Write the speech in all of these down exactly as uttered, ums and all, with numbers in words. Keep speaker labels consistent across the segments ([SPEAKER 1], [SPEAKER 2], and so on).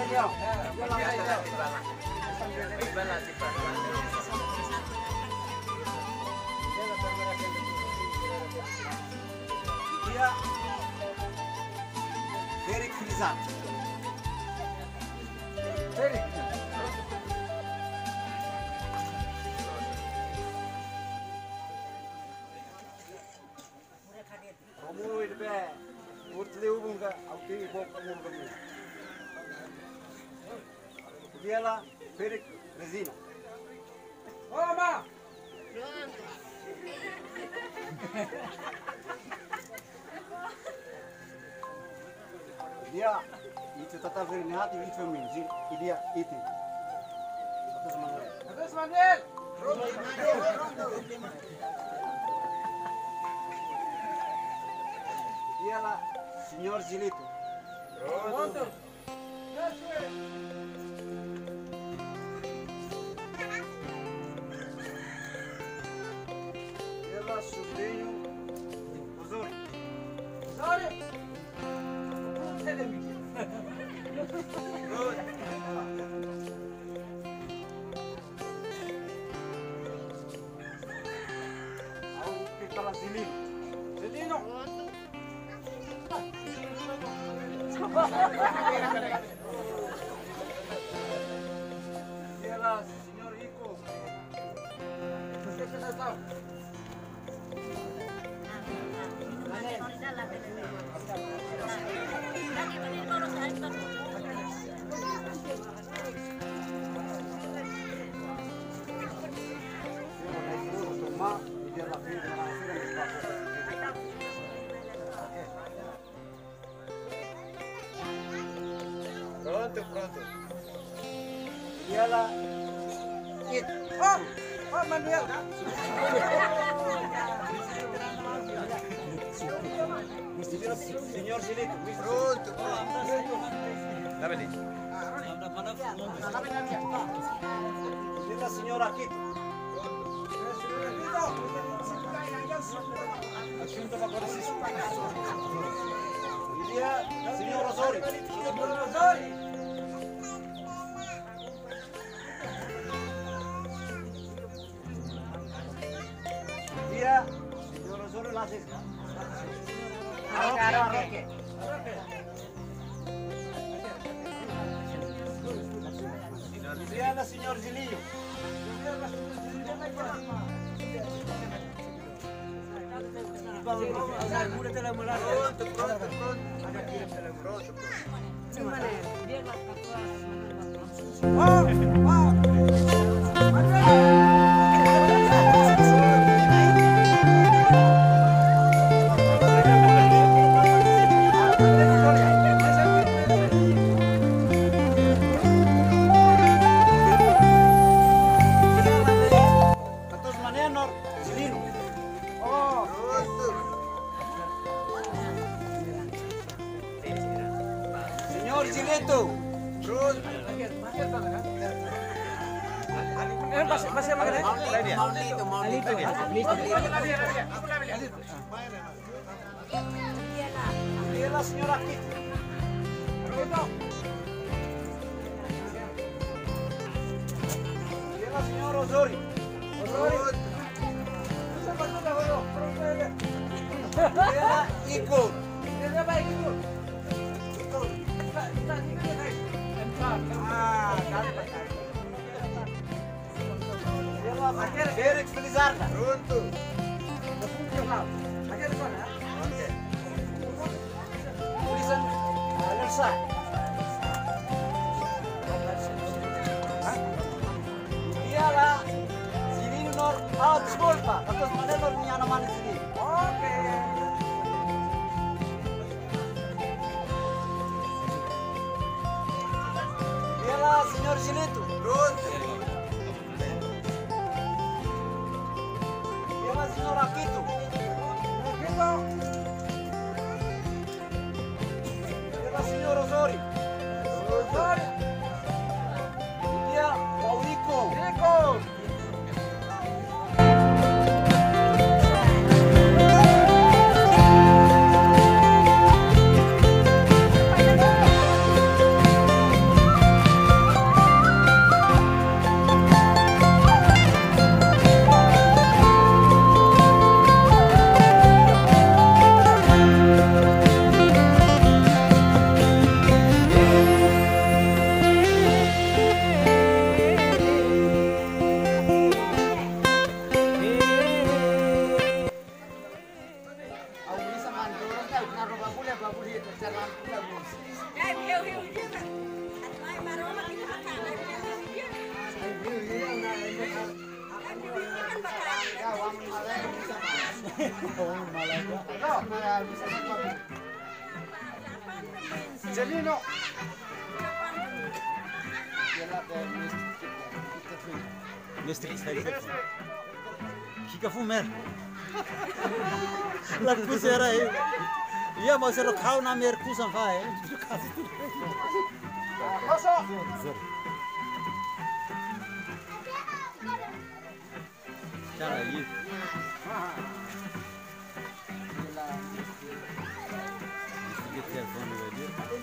[SPEAKER 1] Dia Derek Filizar. Derek. Kamu itu be, urut lewu bunga, aku ini bawa kamu begini. Dia lah Derek Rezina. Oh ma. Dia itu tetap berniat itu feminzi, dia itu. Atas Manuel. Atas Manuel. Dia lah Signor Gilito. Pronto. Dia lah sobrinho Osorio. Osorio. Aku kita lah Zilino. Zilino. Dia lah Signor Iko. Kita tahu. Pronto, pronto. Dia lah It. Oh, oh Manuel. Signor Gilito. Pronto, pronto. Dame lì. Dia lah Signora Kit. Assunto va con il Dia Signor Osorio. Osorio. Dia Signor Osorio Lasis. Arroque, arroque. Dia la Signor Gilillo. Pronto, pronto, pronto. Signor Gilito. Masih masih apa kan? Maulito, Maulito. Dia lah Signora Kit. Dia lah Signor Osorio. Osorio. Dia lah Iko. Dia lah Iko. Iko. Ah, Derek Filizar. Pronto. Okay. Tulisan Alersa. Dia lah sini nor out skolpa. Atas mana nor punya nama di sini. Oke. Dia lah Signor Gilito. Pronto. Signor Akito. Akito. Dia Signor Osorio. Osorio. Dia Maurico. Rico. Celino.
[SPEAKER 2] Listrik saya itu. Kika fumer. Lat kusera ya. Iya mau seru kau na mer kusam fae.
[SPEAKER 1] Kosong.
[SPEAKER 2] Cara ini. Sedikit telepon lagi.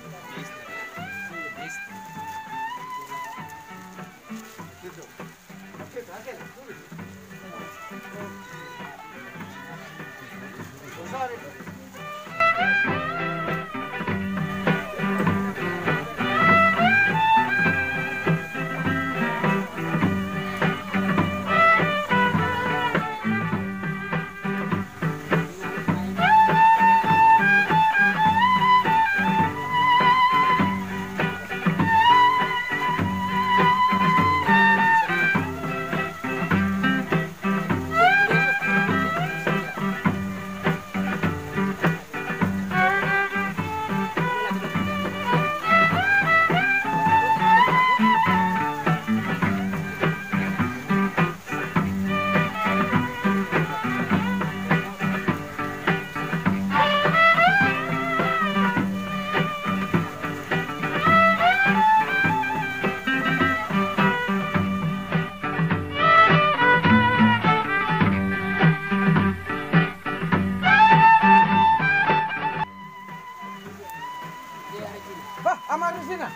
[SPEAKER 1] Bah, amar di sini.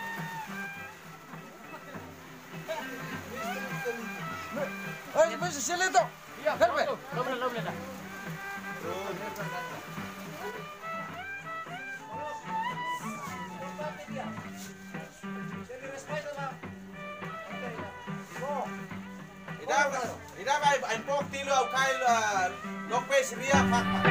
[SPEAKER 1] Oh, bisa sini tuh. Iya, helpe.
[SPEAKER 3] Doble, doble dah.
[SPEAKER 4] Ida, ida vai ein pok tilo au kail lokpes ria fakta.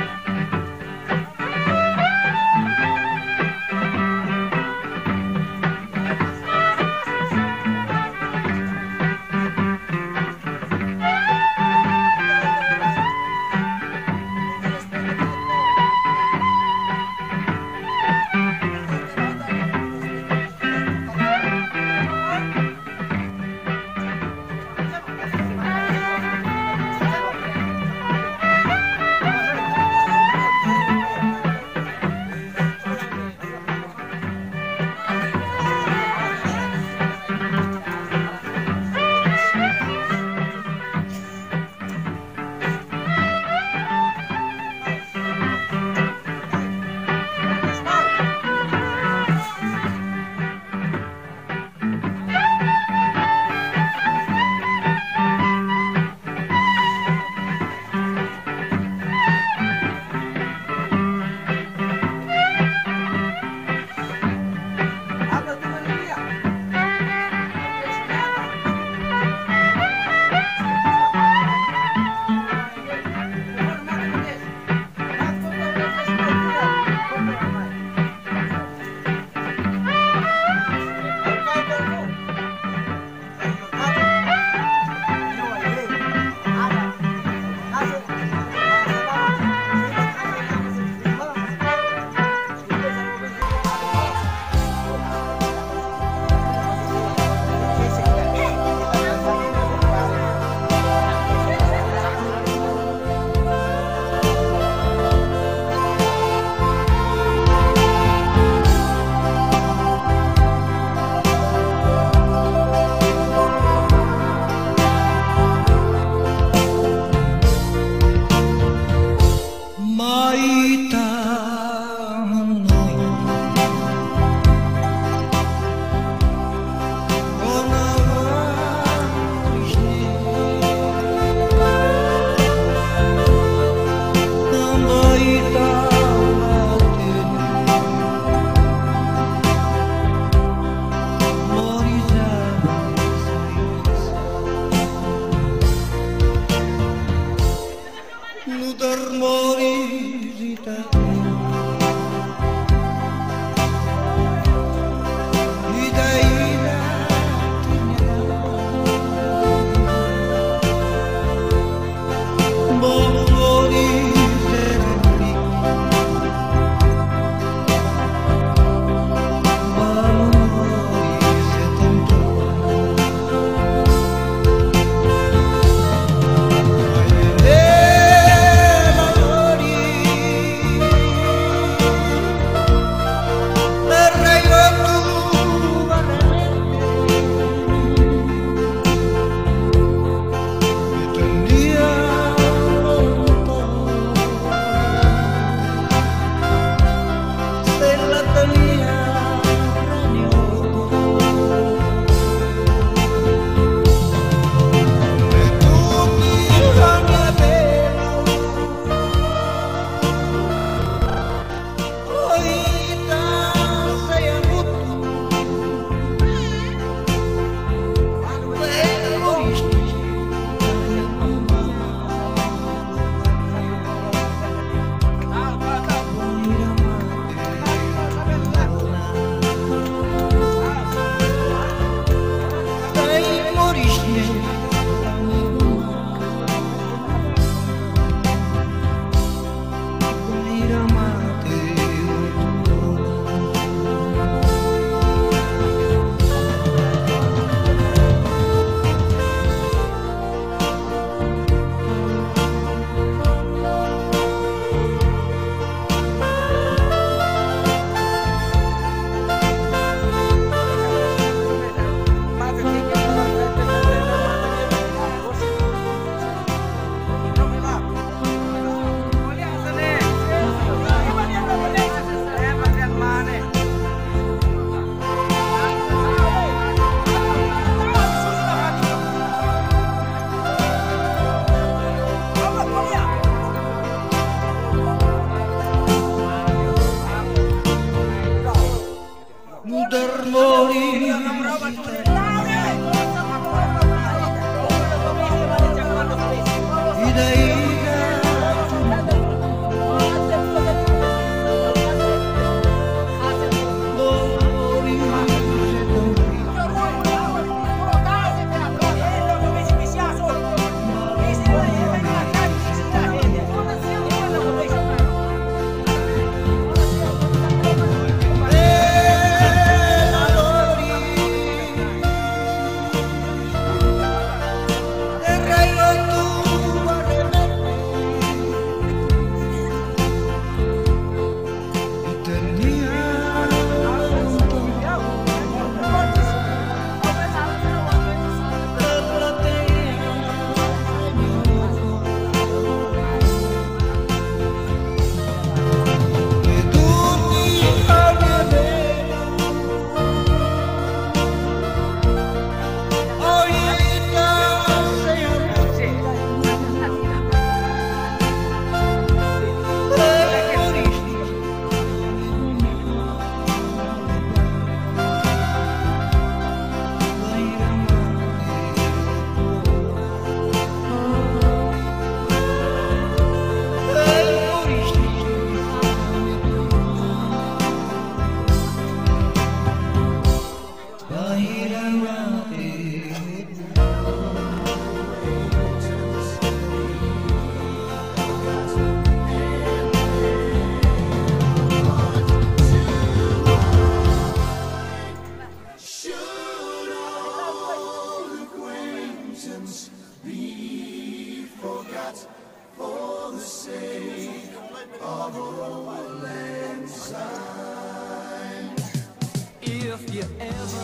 [SPEAKER 3] If you ever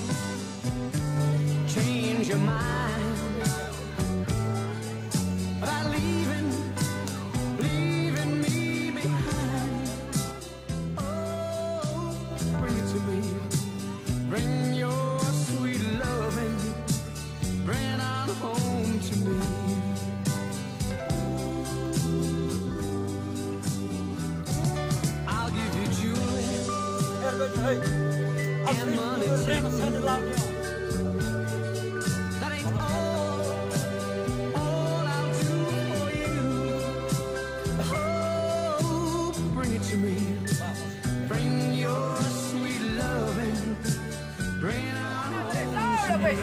[SPEAKER 3] change your mind about leaving, leaving me behind, oh, bring it to me. Bring your sweet loving, bring it on home to me. I'll give you jewelry and money too. That ain't all, all I'll do for you. Oh, bring it to me. Bring your sweet loving, bring it on home to me.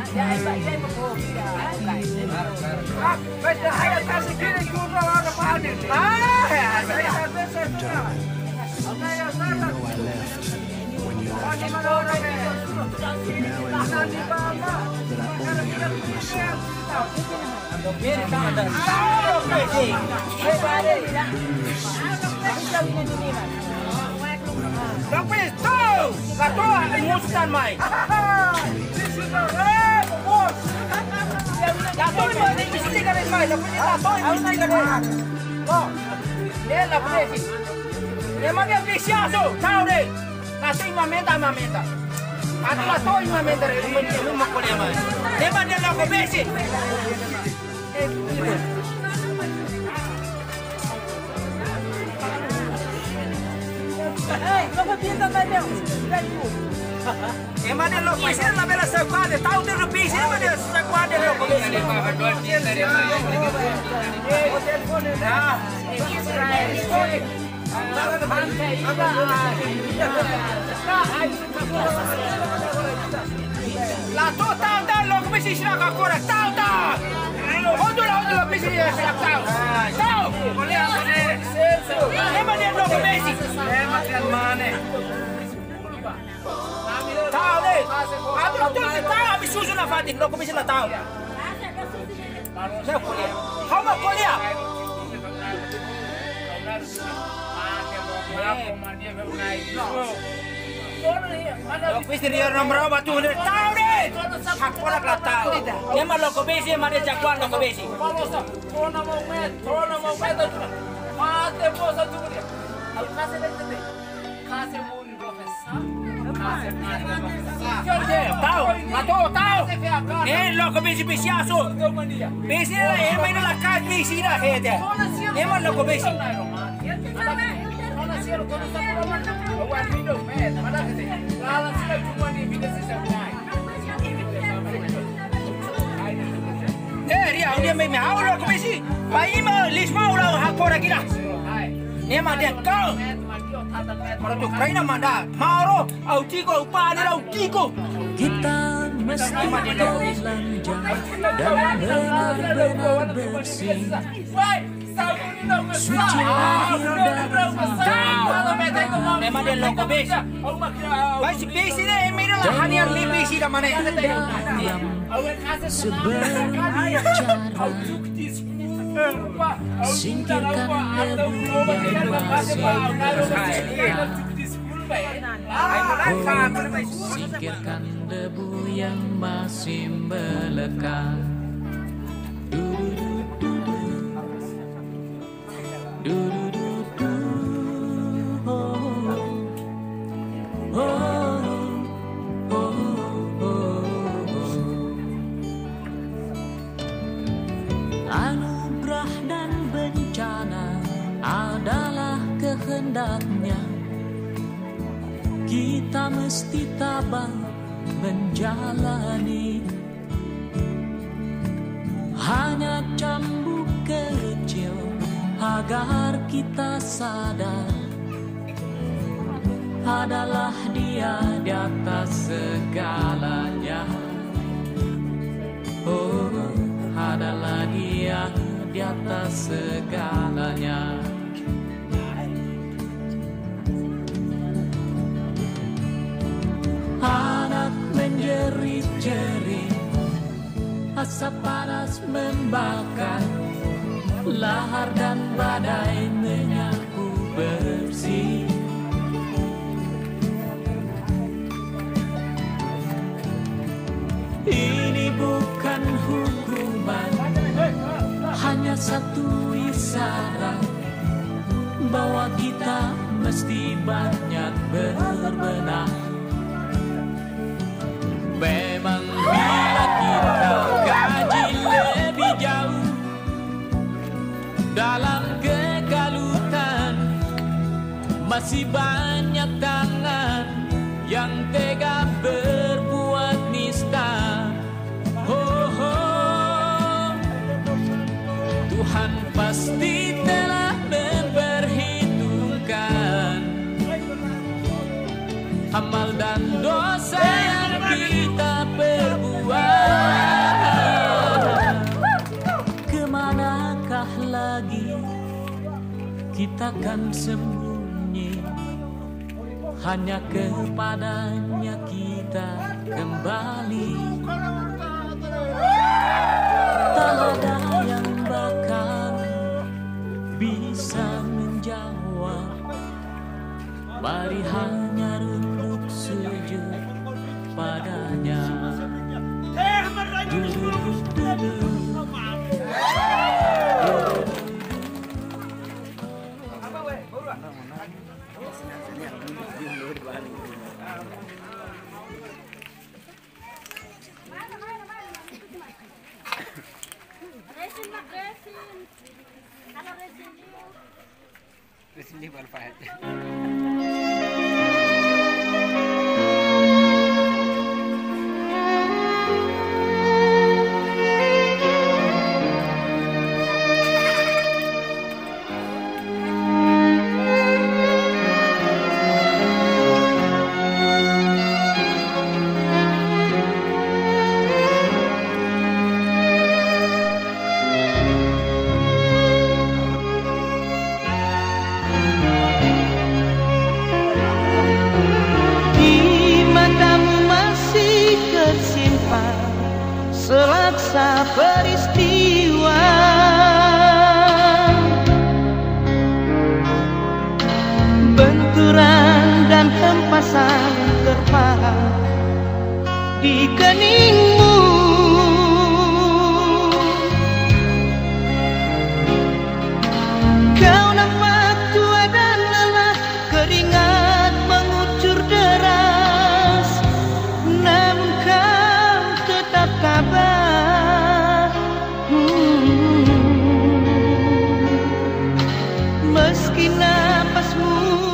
[SPEAKER 5] Tapi tahu, kata imuskan mai. Kata ini mesti kali mai, tapi kata ini mesti kali. Oh, dia lah boleh. Dia mana bisa so, tahu deh. Nasi mamenta mamenta. Kata lah tahu mamenta, ini mesti rumah boleh mai. Dia mana nak kau besi? Hey, kau pinta tanya. E ma dello qui se la bella squadra, tau dello pisi, ma dello squadra dello come si fa per due dire. Eh, o telefono da Israele. La tota dello come si fa ancora tauta. Odo la odo la pisi si fa tau. Tau, volevo vedere. E ma dello come si? E ma del mane. Tahu deh, aku tuh tahu habis susu nafati, lo kau bisa tahu. Saya kuliah, kau mau kuliah? Lo bisa dia nomor apa tuh? Tahu deh, aku nak lah tahu. Dia mah lo kau bisa, mah dia jagoan lo kau bisa. Kau nak mau met, kau nak mau met tu, mati bos tu dia. Aku kasih deh, kasih muni profesor. Tahu, tahu, tahu. Eh, lo que besi besi aso. Besi lah, eh, mana lah kas besi dah he dia. Eh, mana lo que besi? Eh, dia dia mai mai awal ko besi. Pai ma lis mau lah hak pora kita. Ni ma dia kau. Para tu kaina manda. Maro au tiko upa ni au tiko.
[SPEAKER 3] Kita mesti telanjang dan benar-benar bersih. Suci lahir dan
[SPEAKER 5] Memang dia loko besi. Basi besi ni emira lah hanya li besi dah mana.
[SPEAKER 3] seberbicara, singkirkan debu yang masih melekat. Oh, singkirkan debu yang masih melekat. Anugerah dan bencana adalah kehendaknya. Kita mesti tabah menjalani. Hanya cambuk kecil agar kita sadar adalah Dia di atas segalanya. Oh, adalah Dia di atas segalanya. Anak menjerit-jerit, asap panas membakar, lahar dan badai menyapu bersih. Ini bukan hukuman, hanya satu isyarat bahwa kita mesti banyak berbenah. Memang bila kita kaji lebih jauh dalam kekalutan, masih banyak tangan yang tega berbuat nista. Oh, oh. Tuhan pasti telah memperhitungkan amal dan dosa yang kita perbuat. Kemanakah lagi kita kan sembunyi? Hanya kepadanya kita kembali. Tak ada yang bakal bisa menjawab. Mari hanya runduk sujud padanya.
[SPEAKER 1] Resin di Balfahat.
[SPEAKER 6] Selaksa peristiwa benturan dan hempasan terpaham di keningmu. Kau nampak tua dan lelah, keringat mengucur deras, namun kau tetap tabah. Hmm. Meski napasmu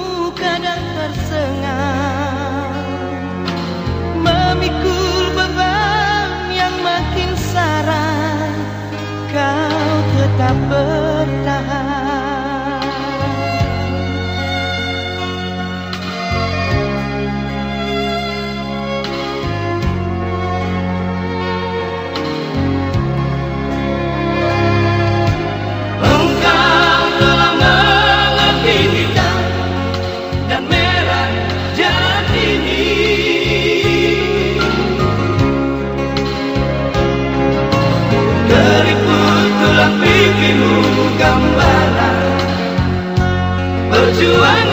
[SPEAKER 6] berjuang